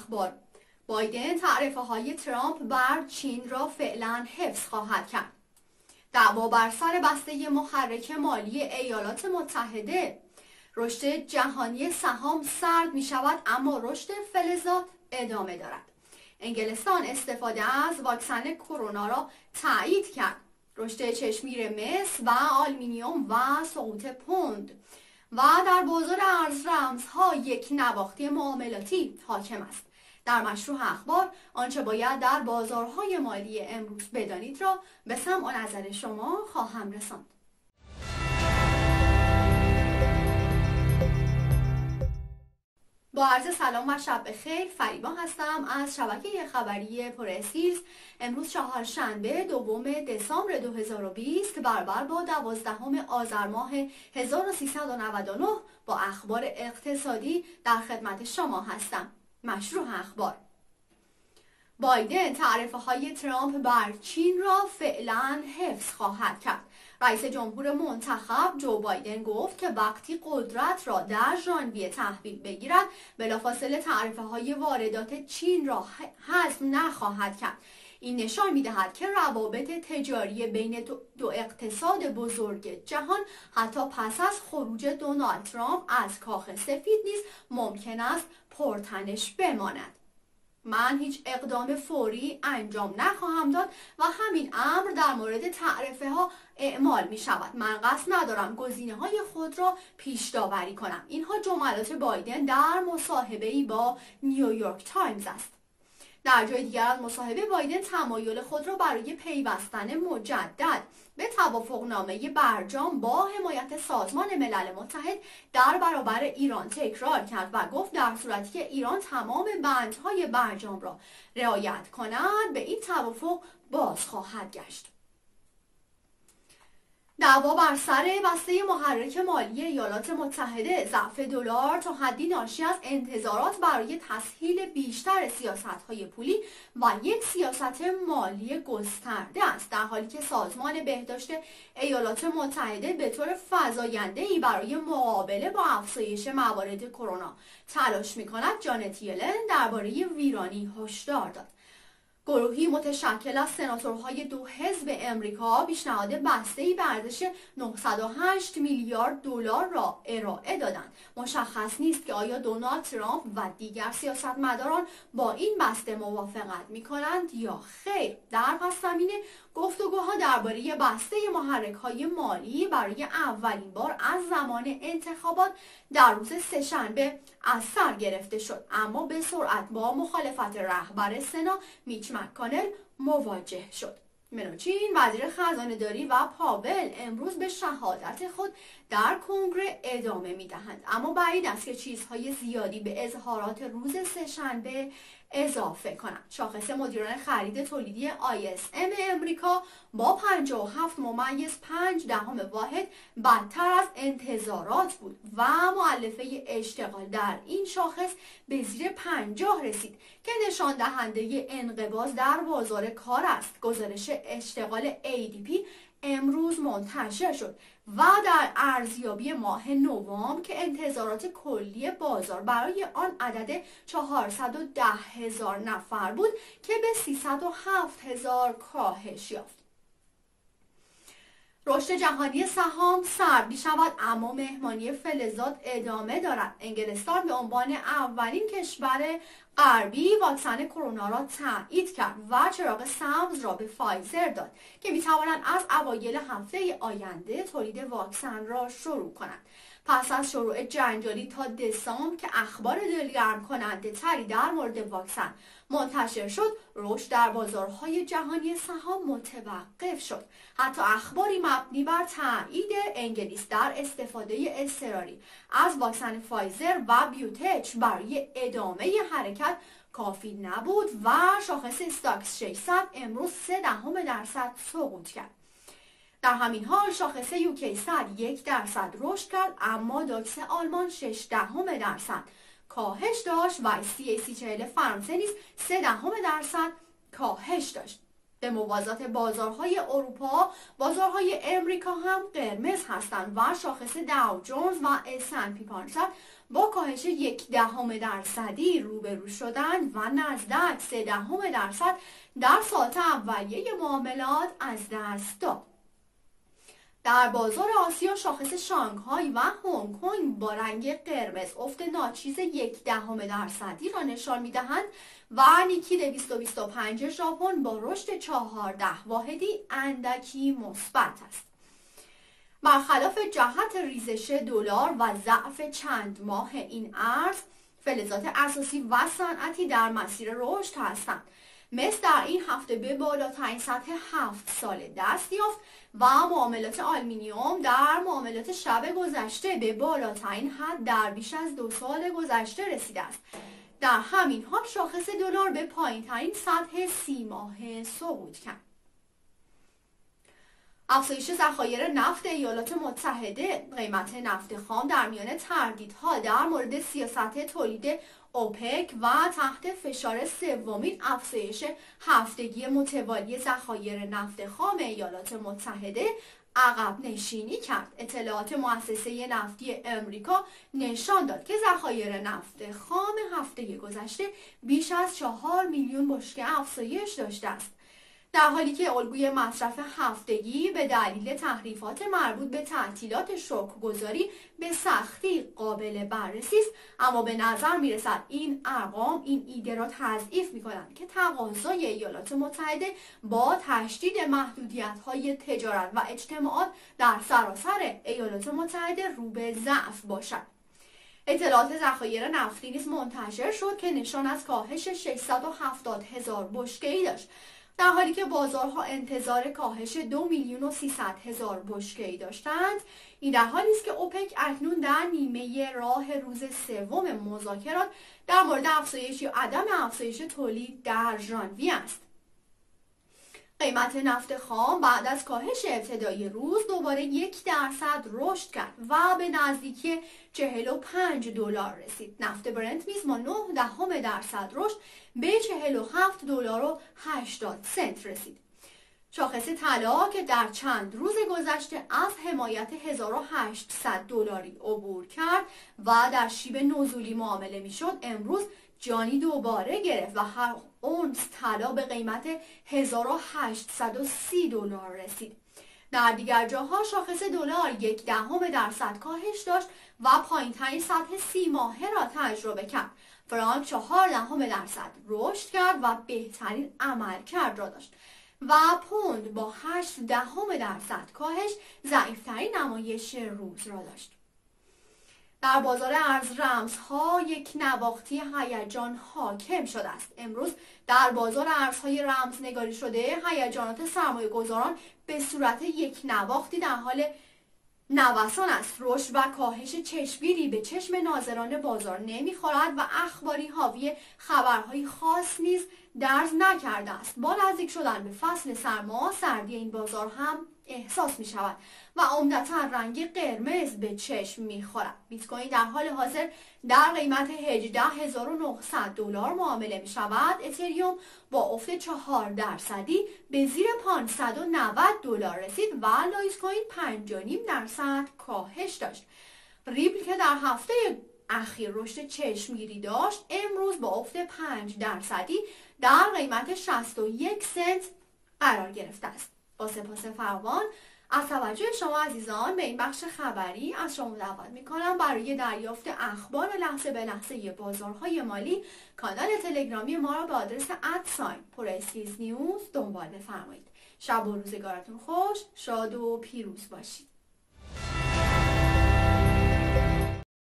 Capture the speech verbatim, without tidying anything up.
اخبار. بایدن تعرفه های ترامپ بر چین را فعلا حفظ خواهد کرد. دعوا بر سر بسته محرک مالی ایالات متحده. رشد جهانی سهام سرد می شود اما رشد فلزات ادامه دارد. انگلستان استفاده از واکسن کرونا را تایید کرد. رشد چشمگیر مس و آلومینیوم و سقوط پوند. و در بازار ارز رمزها یک نواختی معاملاتی حاکم است. در مشروع اخبار آنچه باید در بازارهای مالی امروز بدانید را به سمع و نظر شما خواهم رساند. با عرض سلام و شب بخیر، فریبا هستم از شبکه خبری پراسیز. امروز چهارشنبه دوم دسامبر دو هزار و بیست برابر با دوازدهم آذر ماه هزار و سیصد و نود و نه با اخبار اقتصادی در خدمت شما هستم. مشروع اخبار: بایدن تعرفه های ترامپ بر چین را فعلا حفظ خواهد کرد. رئیس جمهور منتخب جو بایدن گفت که وقتی قدرت را در ژانویه تحویل بگیرد بلافاصله تعرفه های واردات چین را حذف نخواهد کرد. این نشان می‌دهد که روابط تجاری بین دو, دو اقتصاد بزرگ جهان حتی پس از خروج دونالد ترامپ از کاخ سفید نیز ممکن است پرتنش بماند. من هیچ اقدام فوری انجام نخواهم داد و همین امر در مورد تعرفه ها اعمال می شود. من قصد ندارم گزینه های خود را پیش داوری کنم. اینها جملات بایدن در مصاحبه‌ای با نیویورک تایمز است. در جای دیگر از مصاحبه بایدن تمایل خود را برای پیوستن مجدد به توافقنامه برجام با حمایت سازمان ملل متحد در برابر ایران تکرار کرد و گفت در صورتی که ایران تمام بندهای برجام را رعایت کند به این توافق باز خواهد گشت. دعوا بر سر بسته محرک مالی ایالات متحده. ضعف دلار تا حدی ناشی از انتظارات برای تسهیل بیشتر سیاست‌های پولی و یک سیاست مالی گسترده است، در حالی که سازمان بهداشت ایالات متحده به طور فزاینده‌ای برای مقابله با افزایش موارد کرونا تلاش می‌کند. جانت یلن درباره ویرانی هشدار داد. گروهی متشکل از سناتورهای دو حزب امریکا پیشنهاد بسته‌ای به ارزش نهصد و هشت میلیارد دلار را ارائه دادند. مشخص نیست که آیا دونالد ترامپ و دیگر سیاستمداران با این بسته موافقت می‌کنند یا خیر. در پس زمینه گفتگوها درباره بسته محرک‌های مالی برای اولین بار از زمان انتخابات در روز سه‌شنبه از سر گرفته شد، اما به سرعت با مخالفت رهبر سنا میچ مک‌کانل مواجه شد. منوچین، وزیر خزانه‌داری و پاول امروز به شهادت خود در کنگره ادامه می‌دهند، اما بعید است که چیزهای زیادی به اظهارات روز سه‌شنبه اضافه کنند. شاخص مدیران خرید تولیدی آی اس ام امریکا با پنجاه و هفت ممیز پنج دهم واحد بدتر از انتظارات بود و مؤلفه اشتغال در این شاخص به زیر پنجاه رسید که نشان دهنده انقباض در بازار کار است. گزارش اشتغال ای دی پی امروز منتشر شد و در ارزیابی ماه نوامبر که انتظارات کلی بازار برای آن عدد چهارصد و ده هزار نفر بود که به سیصد و هفت هزار کاهش یافت. رشد جهانی سهام سرد می شود اما مهمانی فلزات ادامه دارد. انگلستان به عنوان اولین کشور غربی واکسن کرونا را تایید کرد و چراغ سبز را به فایزر داد که می توانند از اوایل هفته آینده تولید واکسن را شروع کنند. پس از شروع جنجالی تا دسامبر که اخبار دلگرم کننده تری در مورد واکسن منتشر شد، رشد در بازارهای جهانی سهام متوقف شد. حتی اخباری مبنی بر تایید انگلیس در استفاده اضطراری از واکسن فایزر و بیوتچ برای ادامه حرکت کافی نبود و شاخص استاکس ششصد امروز سه دهم درصد سقوط کرد. در همین حال شاخص یوکی صد یک درصد رشد کرد اما داکس آلمان شش دهم درصد کاهش داشت و سی ای سی چهل فرانسه نیز سه دهم درصد کاهش داشت. به موازات بازارهای اروپا، بازارهای امریکا هم قرمز هستند و شاخص داو جونز و اس اند پی پانصد با کاهش یک دهم درصدی روبرو شدند و نزدک سه دهم درصد در ساعت اولیه معاملات از دست داد. در بازار آسیا شاخص شانگهای و هنگ کنگ با رنگ قرمز افت ناچیز یک دهم درصدی را نشان می‌دهند و نیکی دویست و بیست و پنج ژاپن با رشد چهارده واحدی اندکی مثبت است. برخلاف جهت ریزش دلار و ضعف چند ماه این ارز، فلزات اساسی و صنعتی در مسیر رشد هستند. مس در این هفته به بالاترین سطح هفت ساله دست یافت و معاملات آلومینیوم در معاملات شب گذشته به بالاترین حد در بیش از دو سال گذشته رسیده است. در همین حال شاخص دلار به پایین‌ترین سطح سی ماهه صعود کرد. افزایش ذخایر نفت ایالات متحده، قیمت نفت خام در میان تردیدها در مورد سیاست تولید اوپک و تحت فشار سومین افزایش هفتگی متوالی ذخایر نفت خام ایالات متحده عقب نشینی کرد. اطلاعات مؤسسه نفتی امریکا نشان داد که ذخایر نفت خام هفته گذشته بیش از چهار میلیون بشکه افزایش داشته است، در حالی که الگوی مصرف هفتگی به دلیل تحریفات مربوط به تعطیلات شکرگزاری به سختی قابل بررسی است. اما به نظر میرسد این ارقام این ایده را تضعیف می‌کنند که تقاضای ایالات متحده با تشدید محدودیت‌های تجارت و اجتماعات در سراسر ایالات متحده رو به ضعف باشد. اطلاعات ذخایر نفتی نیز منتشر شد که نشان از کاهش ششصد و هفتاد هزار بشکه‌ای داشت، در حالی که بازارها انتظار کاهش دو میلیون و سیصد هزار بشکه‌ای داشتند. این در حالی است که اوپک اکنون در نیمه راه روز سوم مذاکرات در مورد افزایش یا عدم افزایش تولید در ژانویه است. قیمت نفت خام بعد از کاهش ابتدایی روز دوباره یک درصد رشد کرد و به نزدیکی چهل و پنج دلار رسید. نفت برنت نیز با نه دهم درصد رشد به چهل و هفت دلار و هشتاد سنت رسید. شاخص طلا که در چند روز گذشته از حمایت هزار و هشتصد دلاری عبور کرد و در شیب نزولی معامله میشد، امروز جانی دوباره گرفت و هر اونس طلا به قیمت هزار و هشتصد و سی دلار رسید. در دیگر جاها شاخص دلار یک دهم درصد کاهش داشت و پایین‌ترین سطح سی ماهه را تجربه کرد. فرانک چهار دهم درصد رشد کرد و بهترین عملکرد را داشت و پوند با هشت دهم درصد کاهش ضعیف‌ترین نمایش روز را داشت. در بازار ارز رمزها یک نواختی هیجان حاکم شده است. امروز در بازار ارزهای رمزنگاری شده هیجانات سرمایه گذاران به صورت یک نواختی در حال نوسان است. رشد و کاهش چشمگیری به چشم ناظران بازار نمیخورد و اخباری حاوی خبرهای خاص نیز درز نکرده است. با نزدیک شدن به فصل سرما، سردی این بازار هم احساس می شود و عمدتاً رنگ قرمز به چشم می خورد. بیت کوین در حال حاضر در قیمت هجده هزار و نهصد دلار معامله می شود. اتریوم با افت چهار درصدی به زیر پانصد و نود دلار رسید و لایت کوین پنج و نیم درصد کاهش داشت. ریپل که در هفته اخیر رشد چشمگیری داشت، امروز با افت پنج درصدی در قیمت شصت و یک سنت قرار گرفته است. با سپاس فراوان از توجه شما عزیزان به این بخش خبری از شما دعوت میکنم برای دریافت اخبار لحظه به لحظه بازارهای مالی کانال تلگرامی ما را به آدرس ادساین پراسکیز نیوز دنبال بفرمایید. شب و روزگارتون خوش، شاد و پیروز باشید.